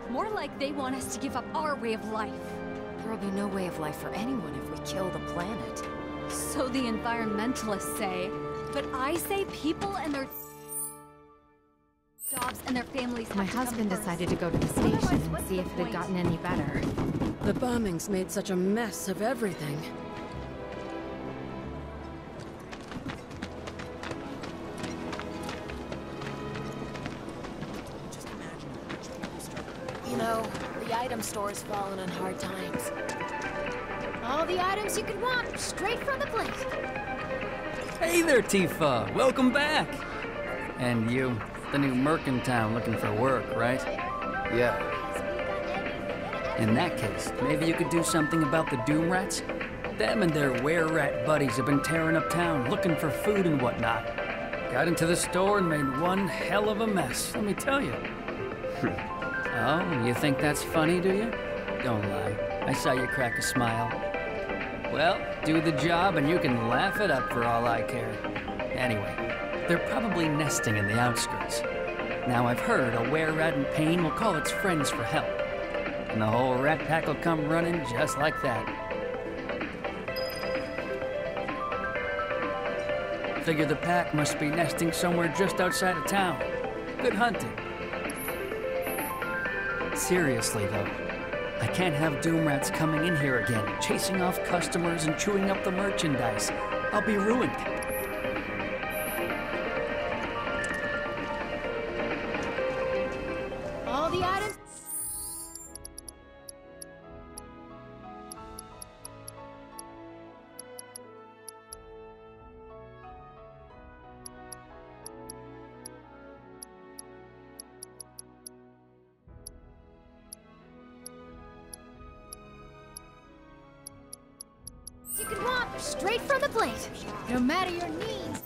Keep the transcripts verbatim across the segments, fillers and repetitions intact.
More like they want us to give up our way of life. There'll be no way of life for anyone if we kill the planet. So the environmentalists say. But I say people and their jobs and their families have My to come husband first. decided to go to the station Otherwise, and what's see the if it point? had gotten any better. The bombings made such a mess of everything. You know, the item store's fallen on hard times. All the items you could want, straight from the plate. Hey there, Tifa. Welcome back. And you, the new merc in town looking for work, right? Yeah. In that case, maybe you could do something about the Doom Rats? Them and their were-rat buddies have been tearing up town, looking for food and whatnot. Got into the store and made one hell of a mess, let me tell you. Oh, you think that's funny, do you? Don't lie. I saw you crack a smile. Well, do the job and you can laugh it up for all I care. Anyway, they're probably nesting in the outskirts. Now I've heard a were-rat in pain will call its friends for help. And the whole rat pack will come running just like that. Figure the pack must be nesting somewhere just outside of town. Good hunting. Seriously though, I can't have Doom Rats coming in here again, chasing off customers and chewing up the merchandise. I'll be ruined. All the items... you could want, straight from the plate. No matter your needs.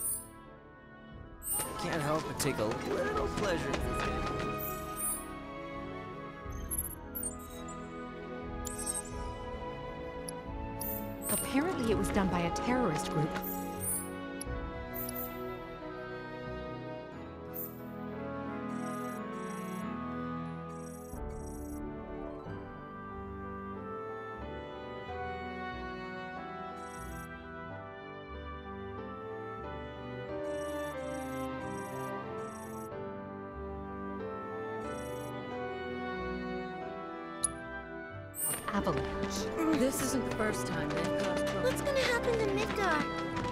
Can't help but take a little pleasure. Apparently it was done by a terrorist group. Avalanche. This isn't the first time they've caused trouble. What's gonna happen to Midgar?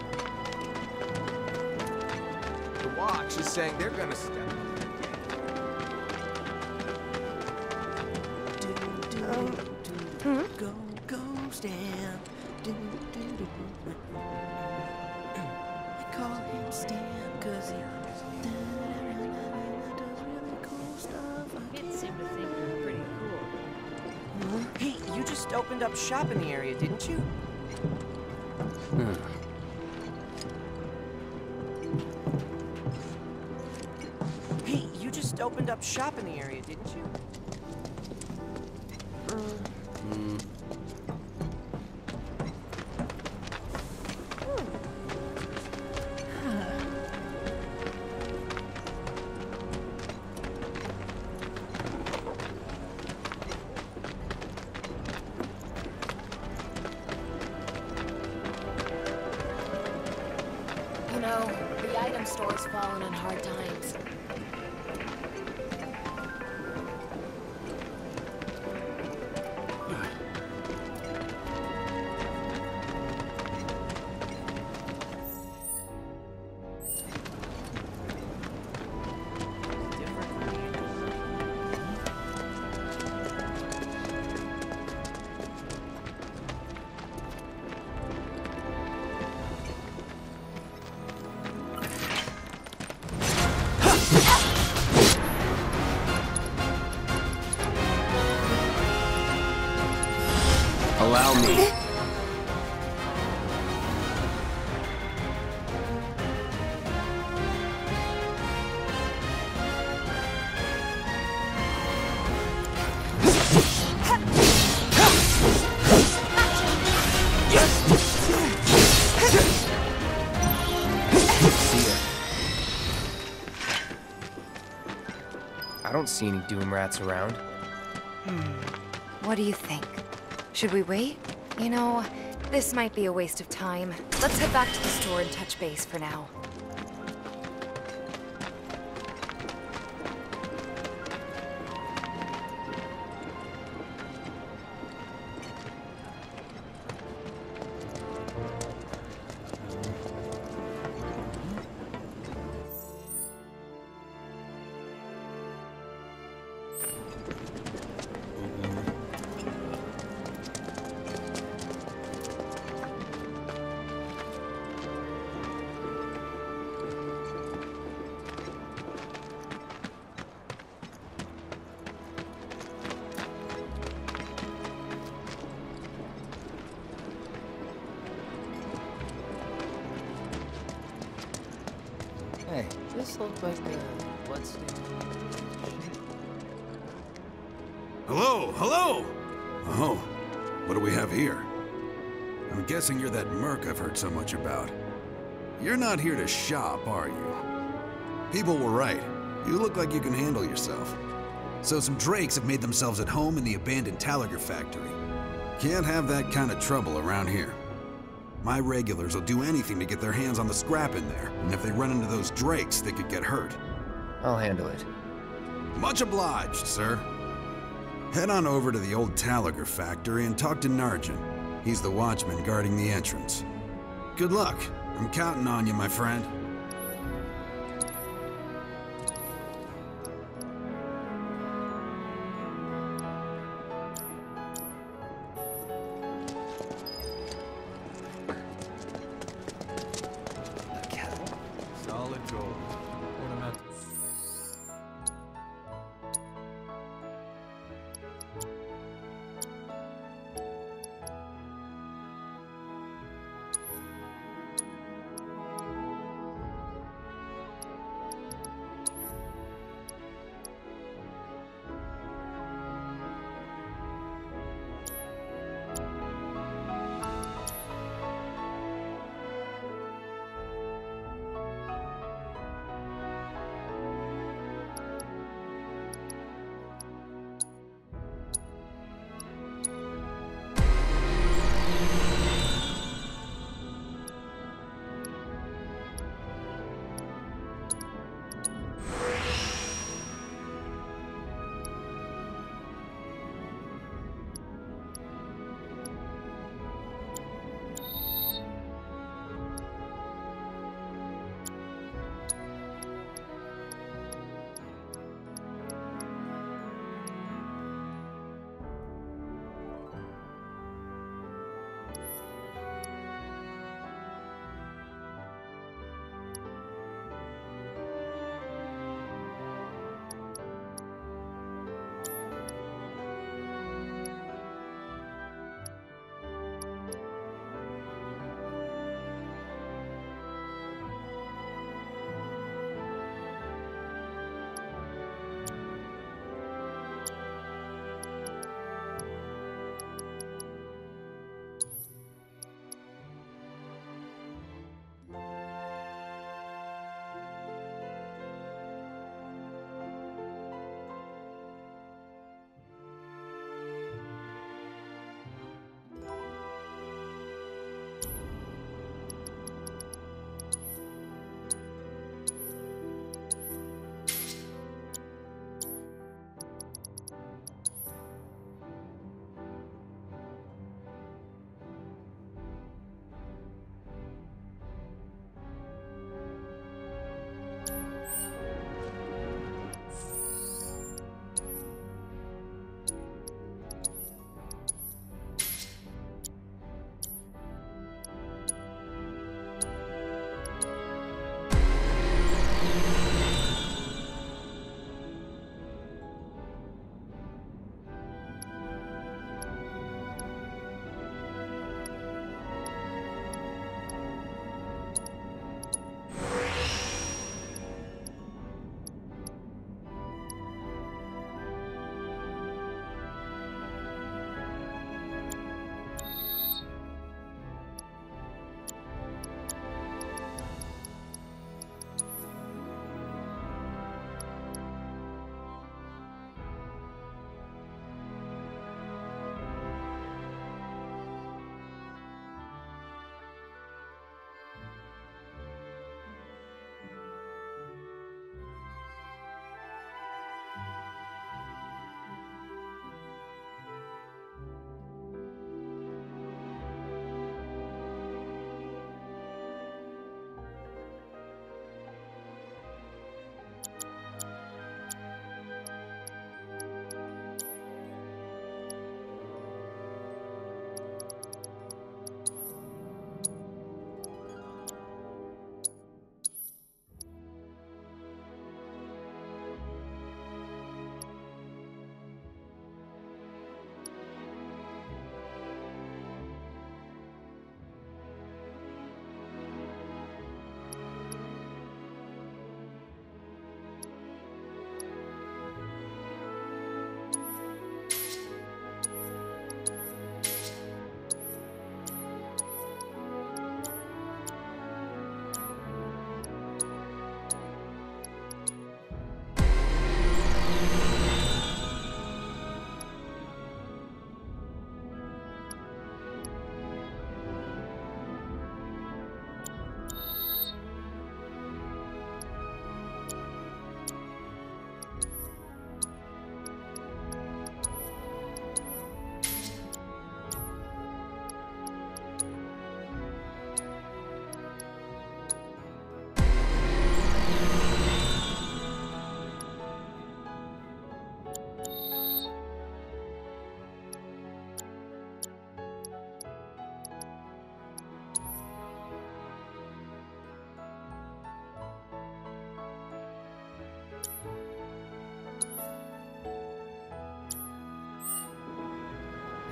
The Watch is saying they're gonna step. Um, hmm? Go, go, Stan. Do, do, do, do. I call him Stan because he does really cool stuff. Kids seem to think you're pretty cool. Hey, you just opened up shop in the area, didn't you? Hmm. Hey, you just opened up shop in the area, didn't you? Hmm. You know, the item store's fallen on hard times. Allow me. I don't see any Doom Rats around. What do you think? Should we wait? You know, this might be a waste of time. Let's head back to the store and touch base for now. Hey, this looks like a bloodstain. Hello, hello! Oh, what do we have here? I'm guessing you're that merc I've heard so much about. You're not here to shop, are you? People were right. You look like you can handle yourself. So some Drakes have made themselves at home in the abandoned Talager factory. Can't have that kind of trouble around here. My regulars will do anything to get their hands on the scrap in there, and if they run into those Drakes, they could get hurt. I'll handle it. Much obliged, sir. Head on over to the old Talager factory and talk to Narjan. He's the watchman guarding the entrance. Good luck. I'm counting on you, my friend. Solid gold. Ornamental.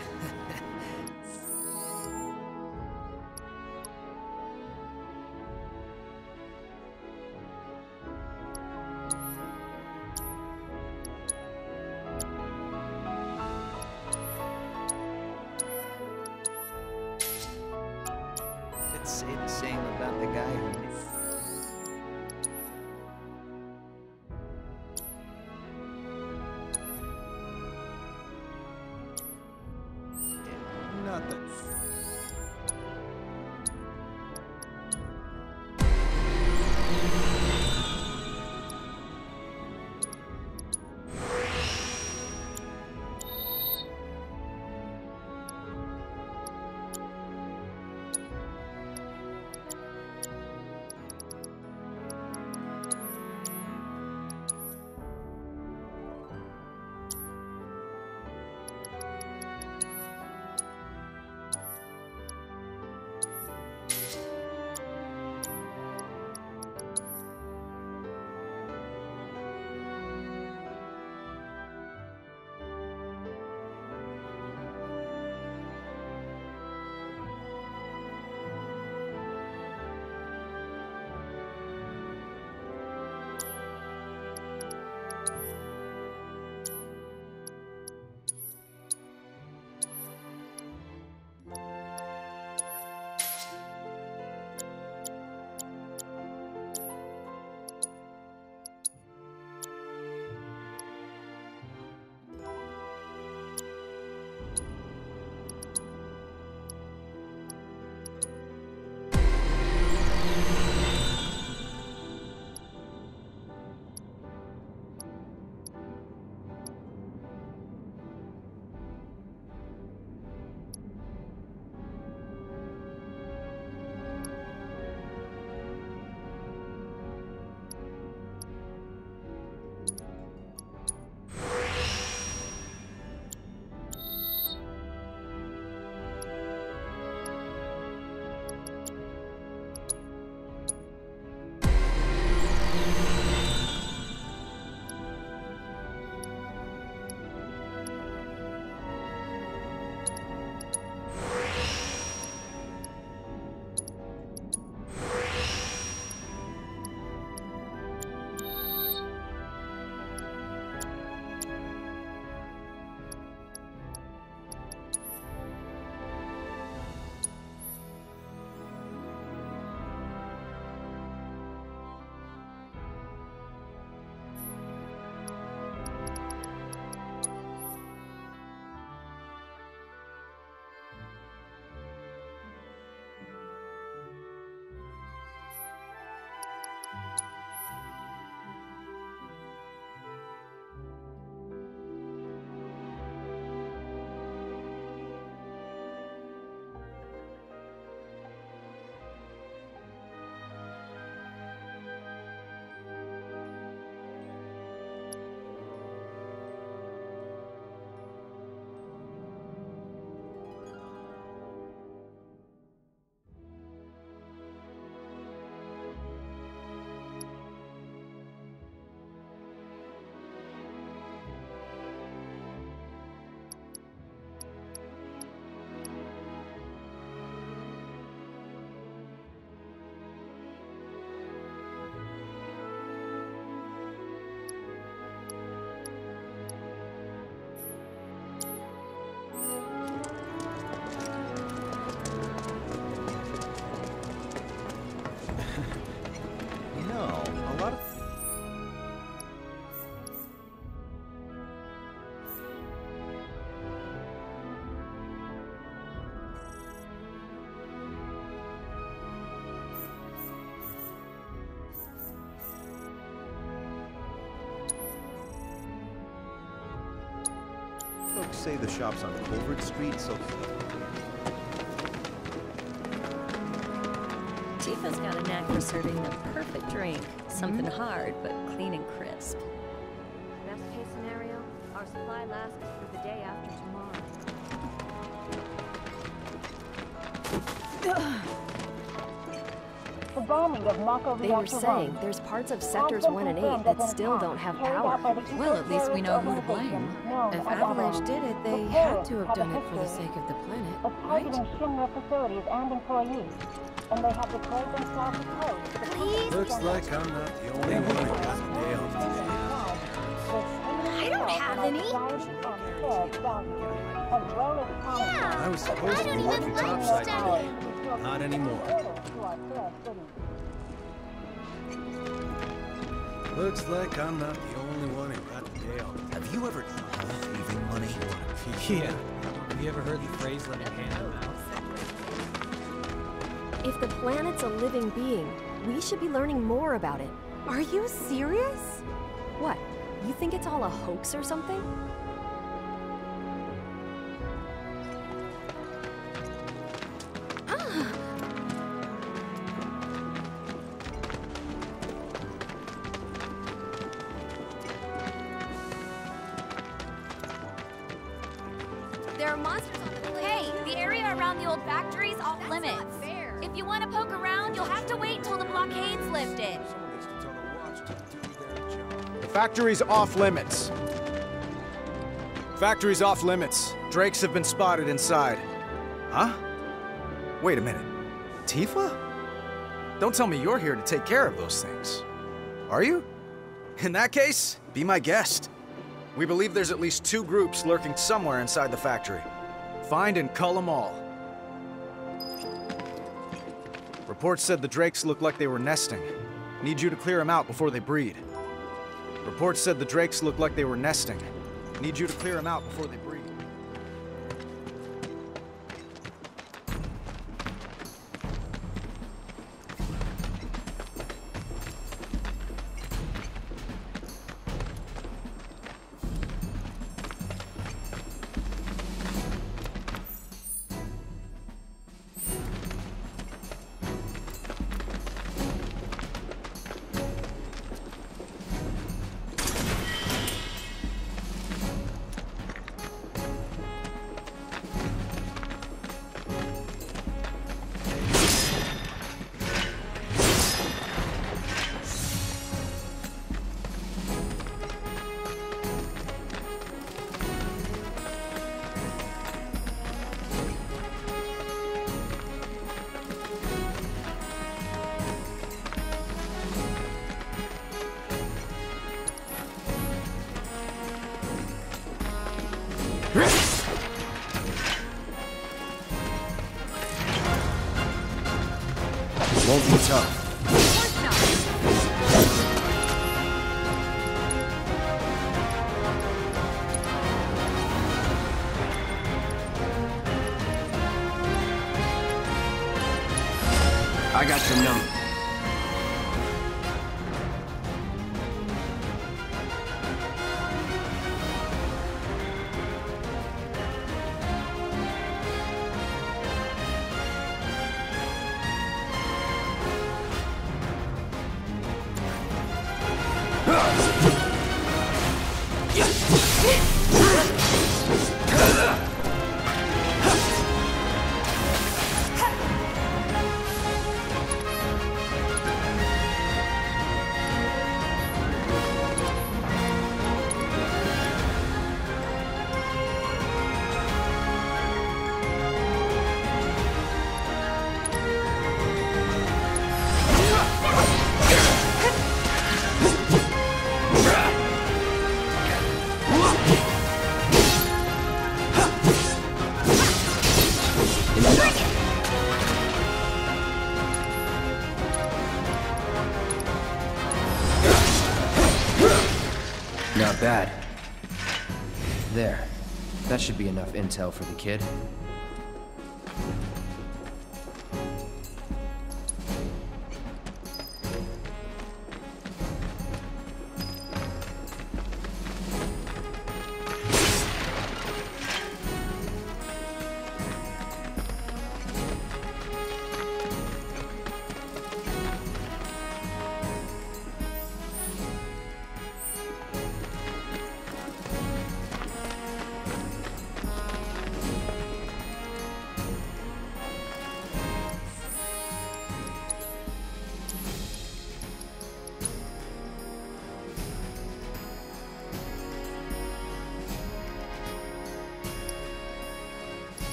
Let's say the same about the guy who... Not that. Folks say the shop's on Colbert Street, so... Tifa's got a knack for serving the perfect drink. Something mm-hmm. hard, but clean and crisp. Best case scenario, our supply lasts for the day after tomorrow. They were saying there's parts of Sectors one and eight that still don't have power. Well, at least we know who to blame. If Avalanche did it, they had to have done it for the sake of the planet, right? Looks like I'm not the only one who got nailed today. I don't have any. I was supposed to be working topside today. Not anymore. Looks like I'm not the only one who got the day off. Have you ever thought of leaving money? Yeah. Have you ever heard the phrase "let it hand to mouth"? If the planet's a living being, we should be learning more about it. Are you serious? What? You think it's all a hoax or something? There are monsters on the cliff. Hey, the area around the old factory's off limits. If you want to poke around, you'll have to wait until the blockade's lifted. The factory's off limits. Factory's off limits. Drakes have been spotted inside. Huh? Wait a minute. Tifa? Don't tell me you're here to take care of those things. Are you? In that case, be my guest. We believe there's at least two groups lurking somewhere inside the factory. Find and cull them all. Reports said the Drakes looked like they were nesting. Need you to clear them out before they breed. Reports said the Drakes looked like they were nesting. Need you to clear them out before they breed. Won't be tough. I got your number. Not bad. There. That should be enough intel for the kid.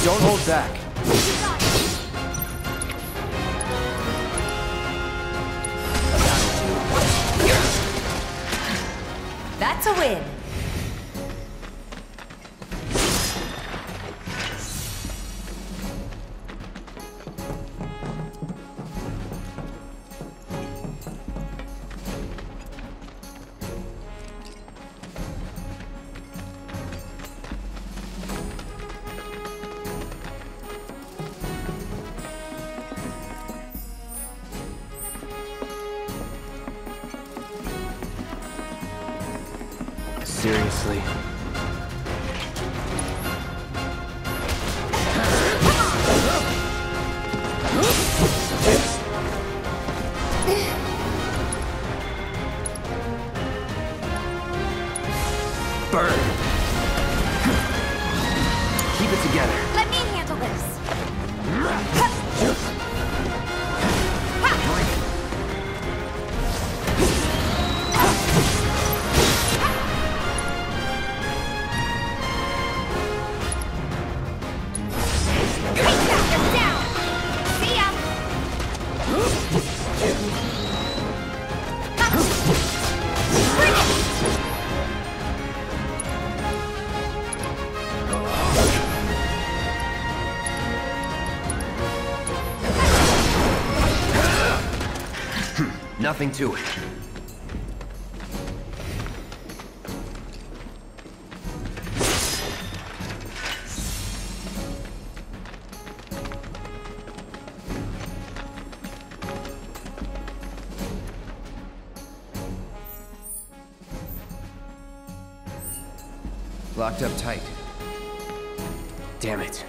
Don't hold back. That's a win. Seriously. Burn. Keep it together. Let me handle this. Nothing to it. Locked up tight. Damn it.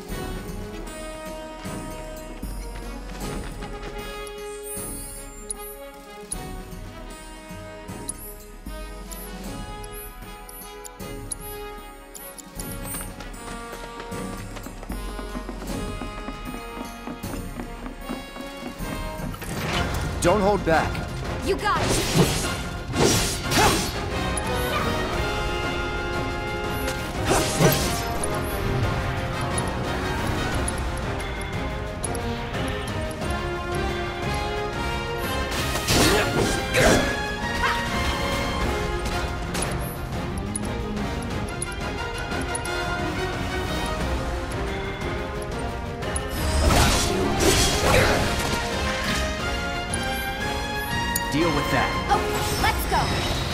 Don't hold back. You got it. Deal with that. Okay, let's go.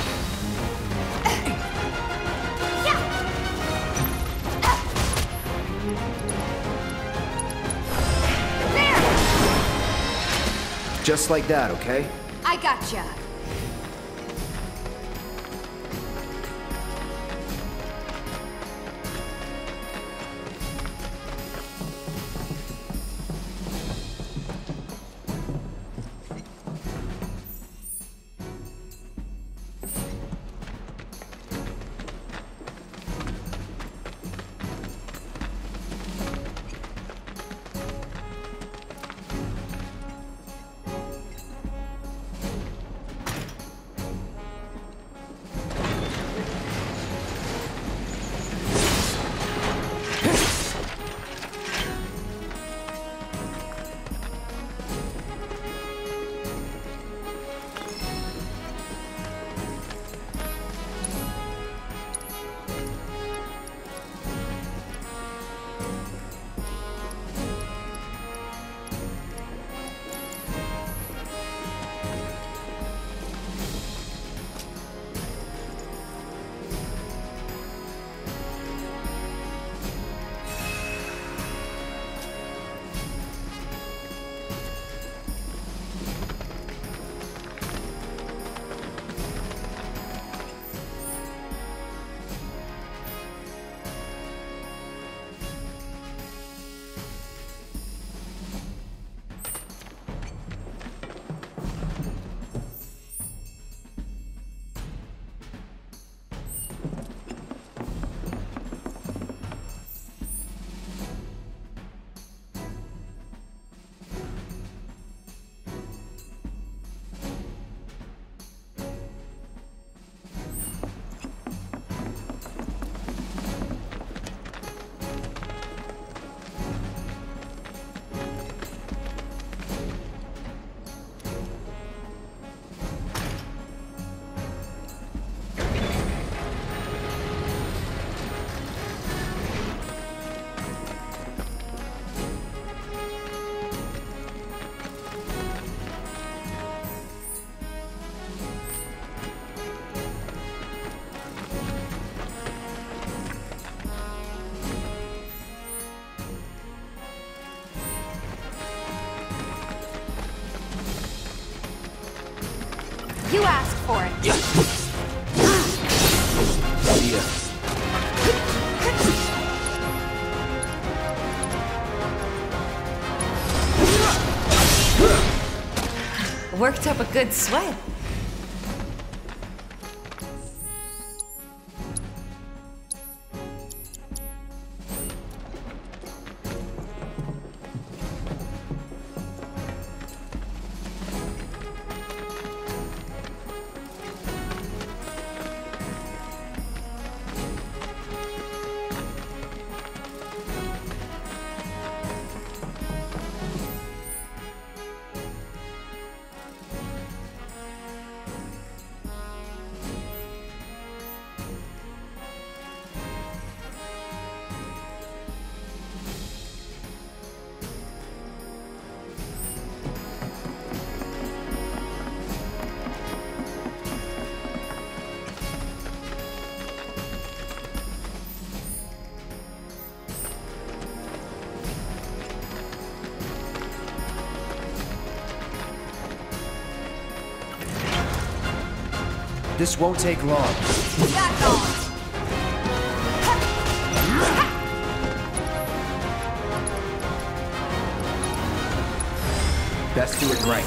Yeah. There. Just like that, okay? I gotcha. You asked for it. See ya. Worked up a good sweat. This won't take long. Best do it right.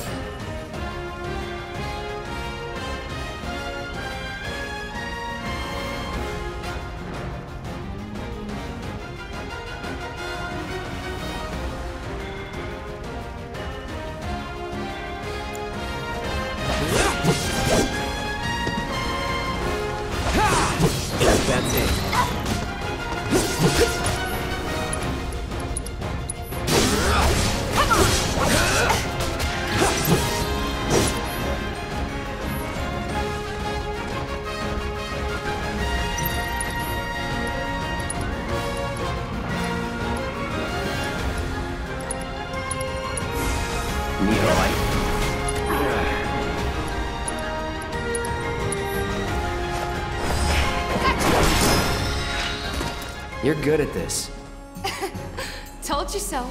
That's it. Need a light? You're good at this. Told you so.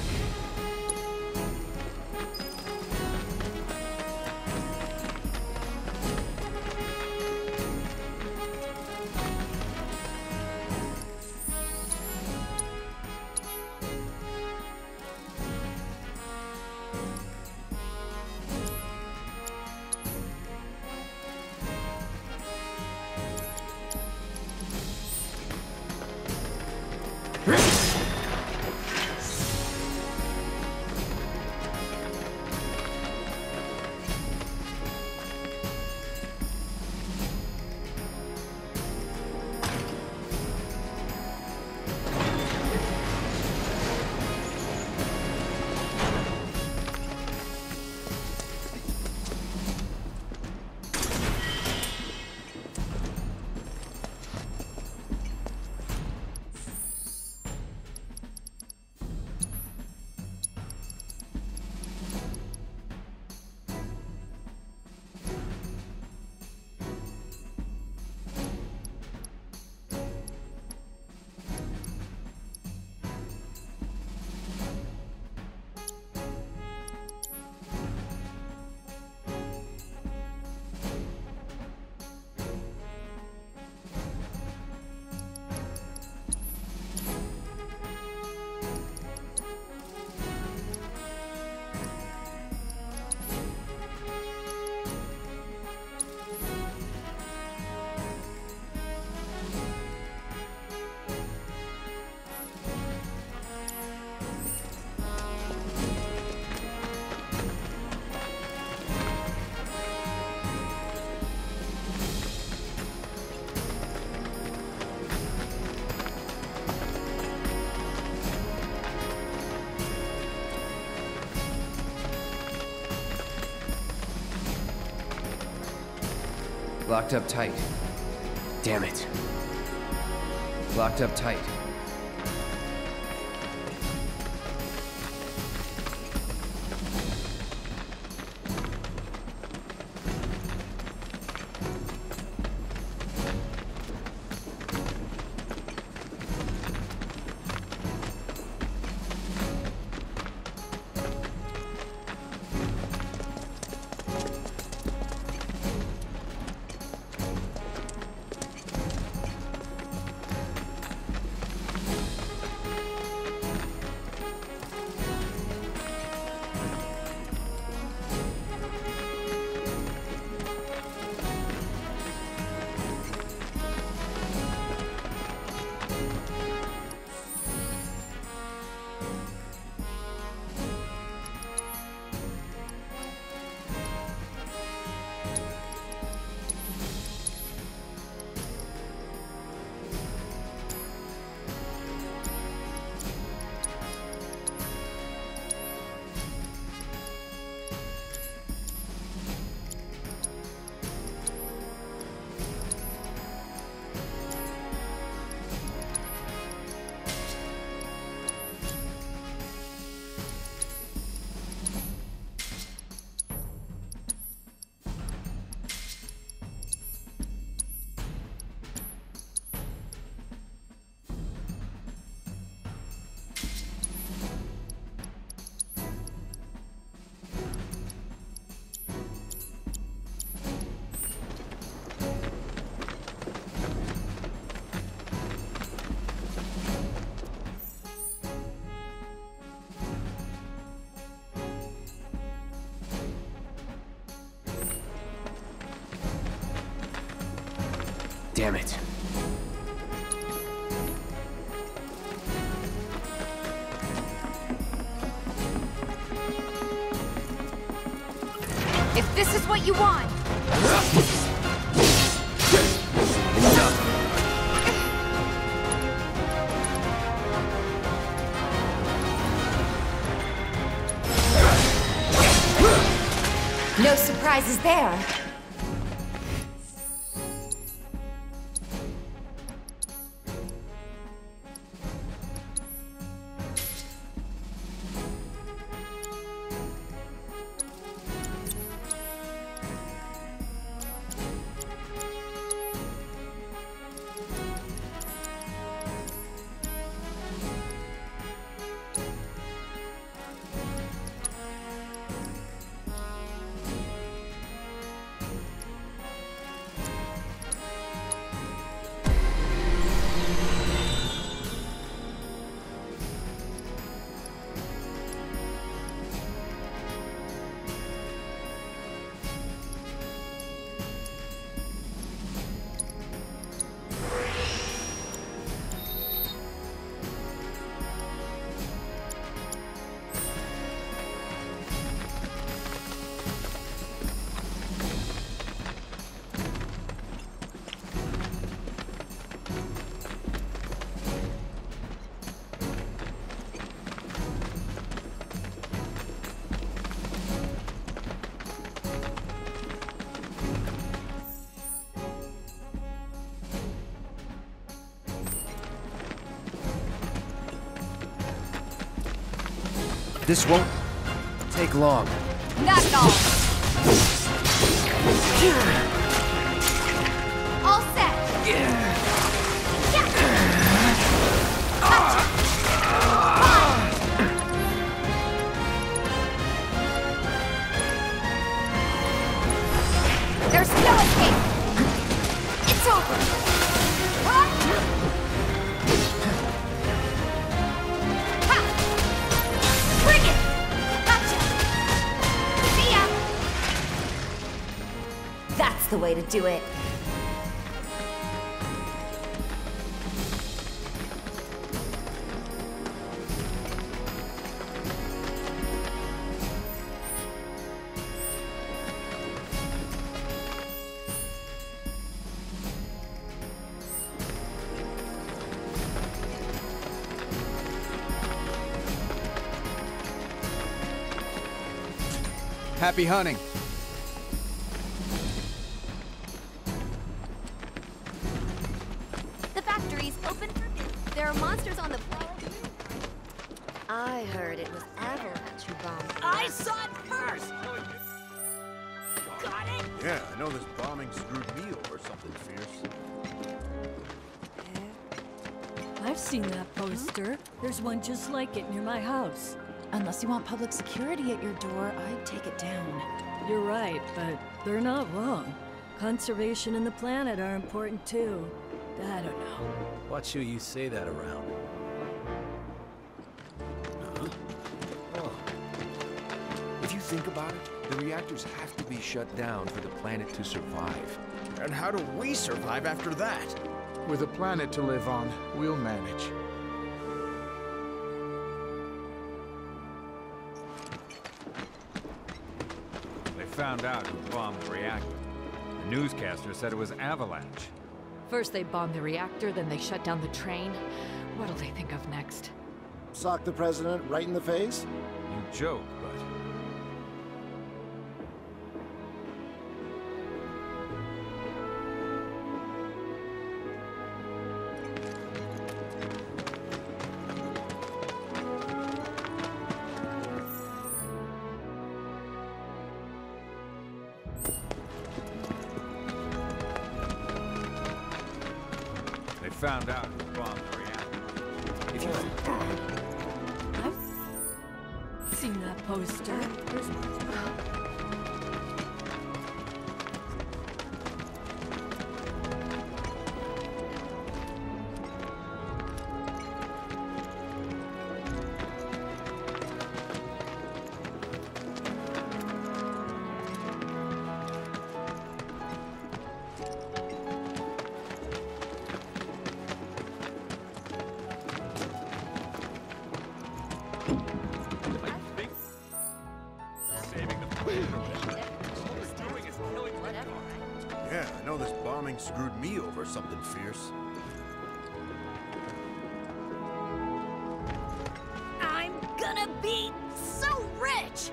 Locked up tight. Damn it. Locked up tight. Damn it. If this is what you want. No surprises there. This won't take long. Not at all. All set. Yeah. There's no escape. It's over. Bring it! Gotcha! See ya! That's the way to do it. Happy hunting. The factory's open for business. There are monsters on the planet. I heard it was Avalanche who bombed. I saw it first! Got it? Yeah, I know this bombing screwed me over something fierce. I've seen that poster. There's one just like it near my house. Unless you want public security at your door, I'd take it down. You're right, but they're not wrong. Conservation and the planet are important too. I don't know. Watch who you say that around. Huh? Oh. If you think about it, the reactors have to be shut down for the planet to survive. And how do we survive after that? With a planet to live on, we'll manage. Found out who bombed the reactor. The newscaster said it was Avalanche. First they bombed the reactor, then they shut down the train. What'll they think of next? Sock the president right in the face? You joke, but... found out who bombed the reactor. If you... I've seen that poster. Yeah, I know this bombing screwed me over something fierce. I'm gonna be so rich!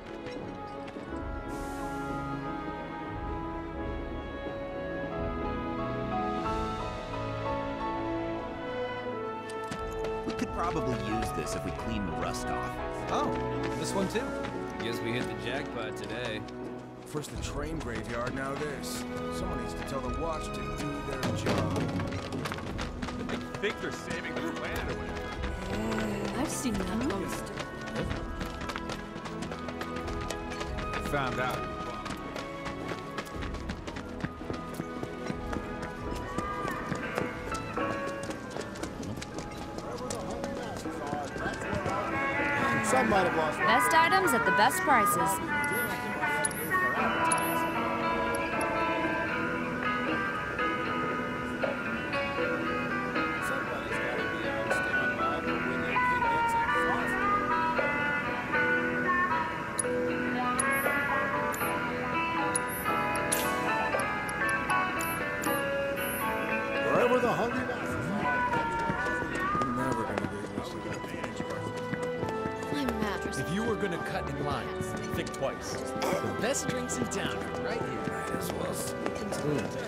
We could probably use this if we clean the rust off. Oh, this one too. Guess we hit the jackpot today. First the train graveyard, now this. Someone needs to tell the watch to do their job. They think they're saving the planet or whatever. I've seen that poster. They found out. Some might have lost. Best items at the best prices. Wherever the hungry masses We're never gonna get used to that. My mattress. If you were gonna cut in line, think twice. The best drinks in town are right here. Might as well sneak into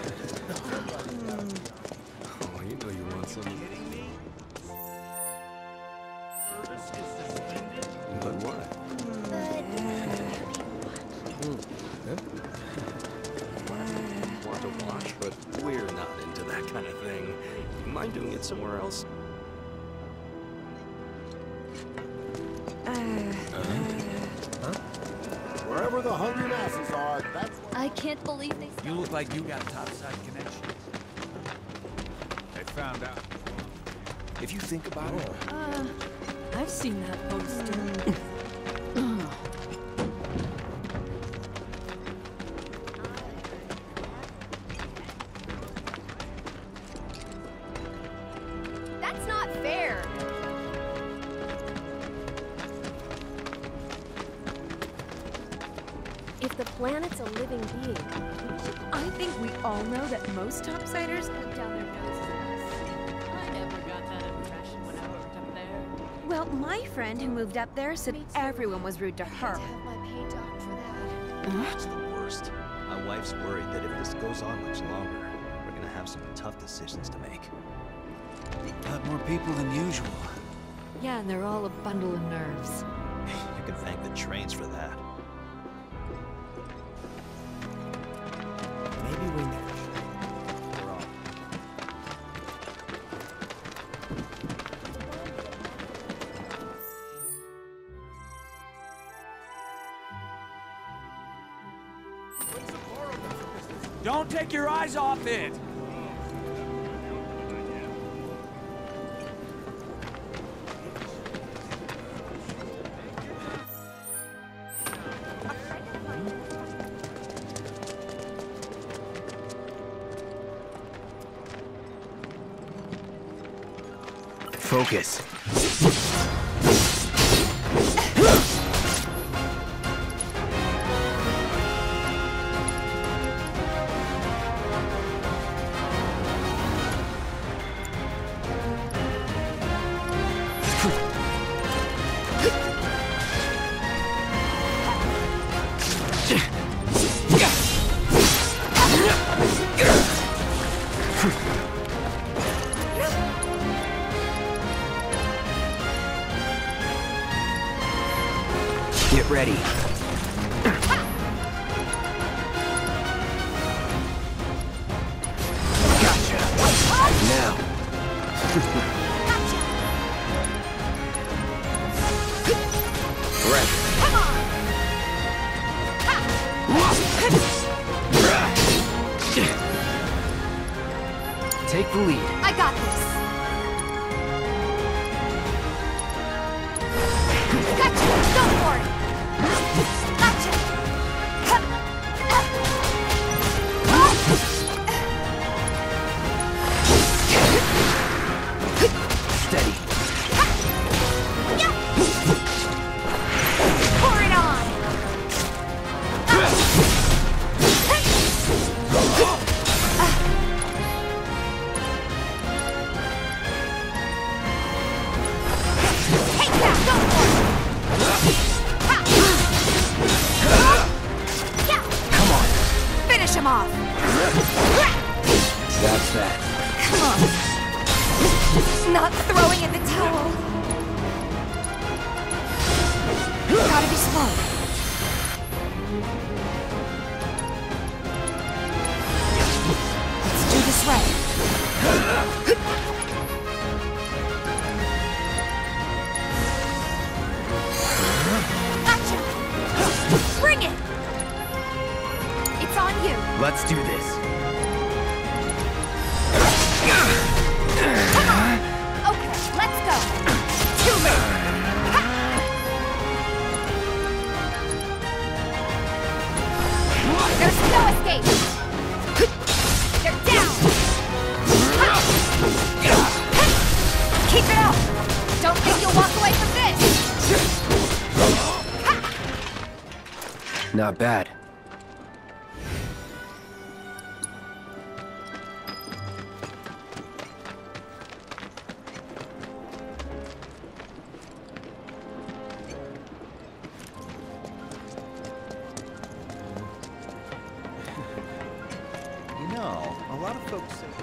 Oh, you know you want some. But what? Want to watch, but we're not into that kind of thing. Mind doing it somewhere else? Wherever the hungry masses are, that's I can't believe they You look like you got topside connections. They found out. If you think about it. Uh, I've seen that poster. That's not fair. If the planet's a living being, I think we all know that most topsiders look down their noses at us. I never got that impression when I worked up there. Well, my friend who moved up there said everyone was rude to her. That's the worst. My wife's worried that if this goes on much longer, we're gonna have some tough decisions to make. A lot more people than usual. Yeah, and they're all a bundle of nerves. You can thank the trains for that. Maybe we never Don't take your eyes off it! Focus. Get ready. Gotcha. Now. Right. Come on! Take the lead. I got this. Gotcha! Go for it! Gotcha! Steady. Pour it on! What's that? Come on. Not throwing in the towel. Gotta be smart. Let's do this right. Gotcha! Bring it! It's on you. Let's do this. Come on! Okay, let's go. Too late. There's no escape! They're down! Keep it up! Don't think you'll walk away from this! Not bad. You know, a lot of folks say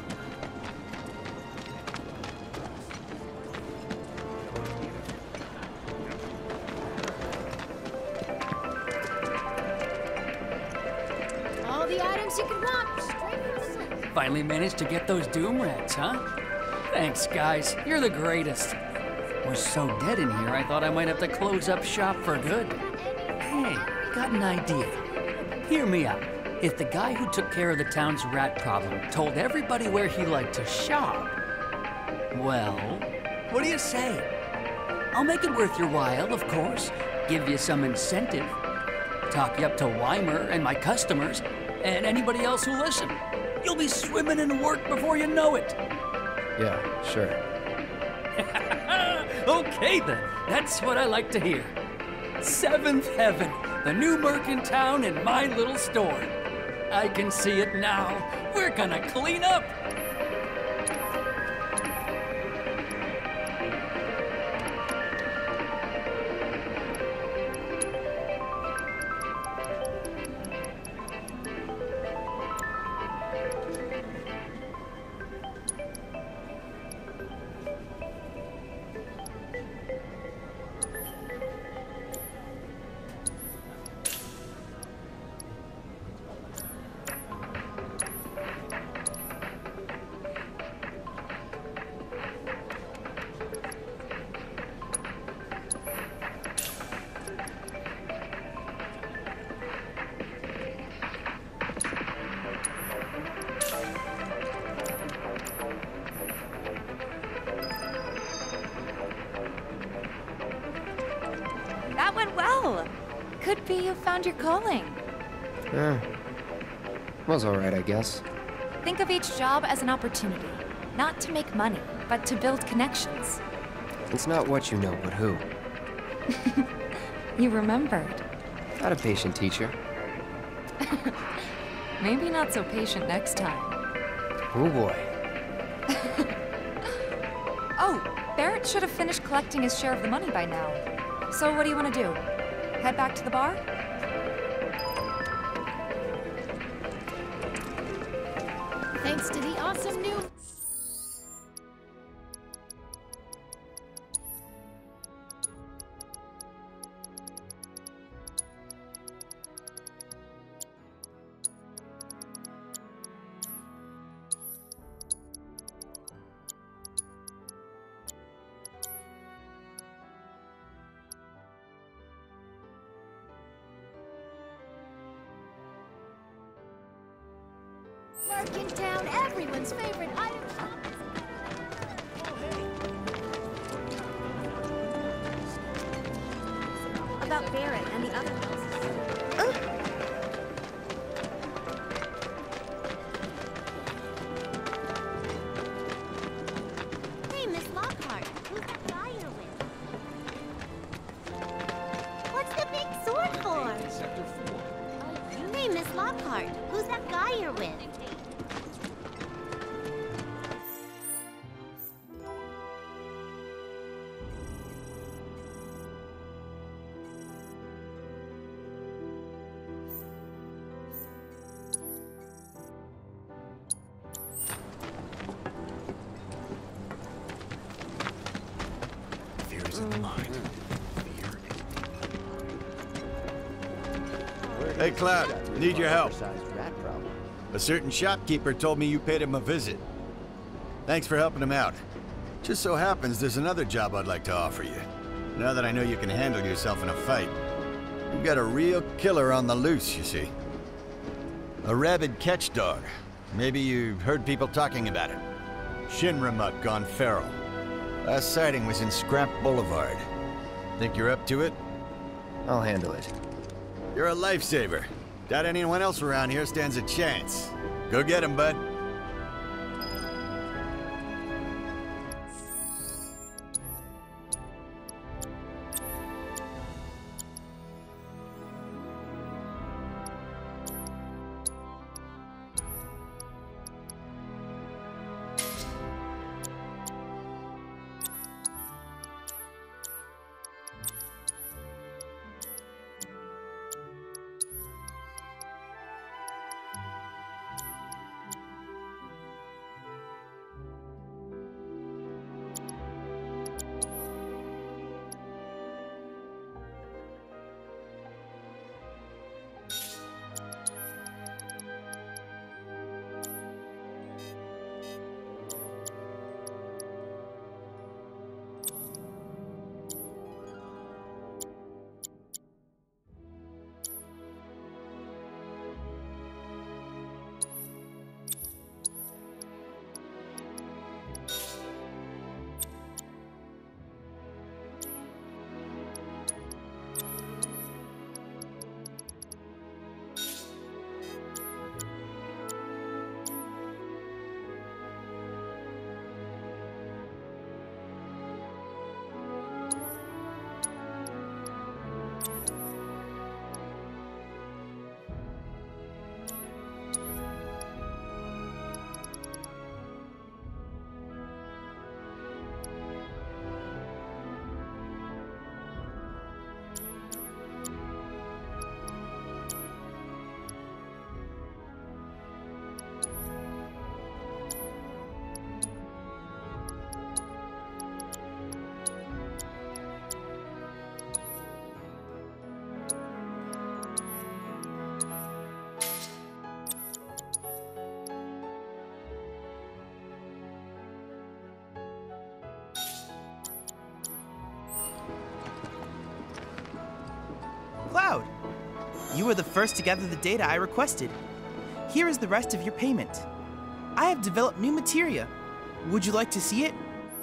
All the items you could want, straight from the sun. Finally managed to get those Doom Rats, huh? Thanks, guys. You're the greatest. Was so dead in here, I thought I might have to close up shop for good. Hey, got an idea. Hear me out. If the guy who took care of the town's rat problem told everybody where he liked to shop, well, what do you say? I'll make it worth your while, of course. Give you some incentive. Talk you up to Weimer and my customers, and anybody else who listen. You'll be swimming in work before you know it. Yeah, sure. Okay then, that's what I like to hear. Seventh Heaven, the new merc in town in my little store. I can see it now. We're gonna clean up. That went well. Could be you found your calling. Eh. Was alright, I guess. Think of each job as an opportunity. Not to make money, but to build connections. It's not what you know, but who. You remembered. Not a patient teacher. Maybe not so patient next time. Oh boy. Oh, Barrett should have finished collecting his share of the money by now. So what do you want to do? Head back to the bar? Thanks to the awesome new... Mark in town, everyone's favorite item shop. About Barrett and the other houses. Hey, Miss Lockhart, who's that guy you're with? What's the big sword for? Hey, Miss Lockhart, who's that guy you're with? of mind. Hey, Cloud, need your help. A certain shopkeeper told me you paid him a visit. Thanks for helping him out. Just so happens there's another job I'd like to offer you. Now that I know you can handle yourself in a fight. You've got a real killer on the loose, you see. A rabid catch dog. Maybe you've heard people talking about it. Shinra mutt gone feral. Last sighting was in Scrap Boulevard. Think you're up to it? I'll handle it. You're a lifesaver. Doubt anyone else around here stands a chance. Go get him, bud. Cloud! You were the first to gather the data I requested. Here is the rest of your payment. I have developed new materia. Would you like to see it?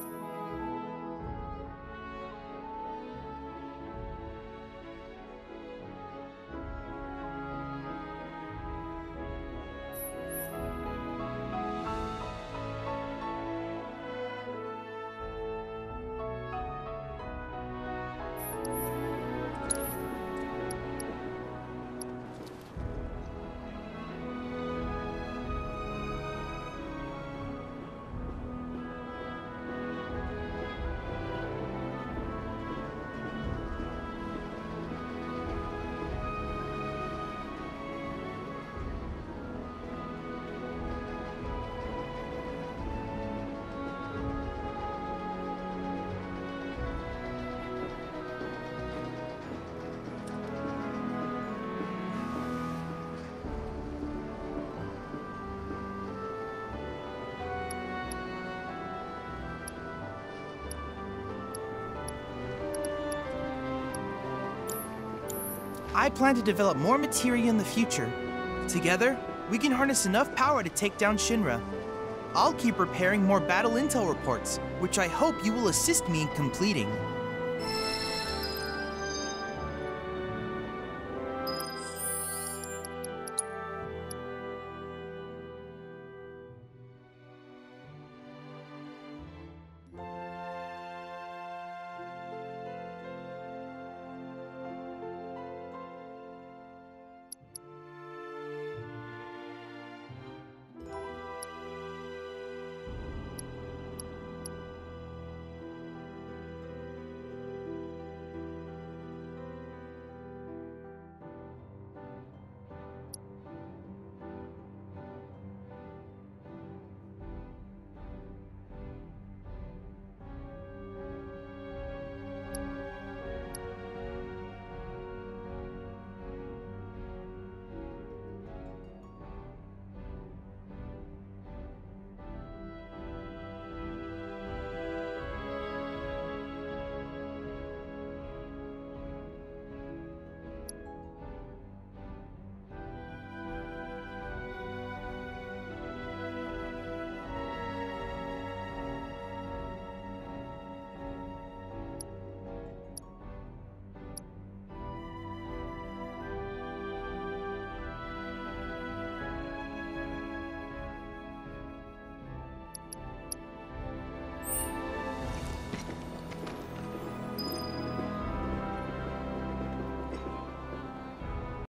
I plan to develop more materia in the future. Together, we can harness enough power to take down Shinra. I'll keep preparing more battle intel reports, which I hope you will assist me in completing.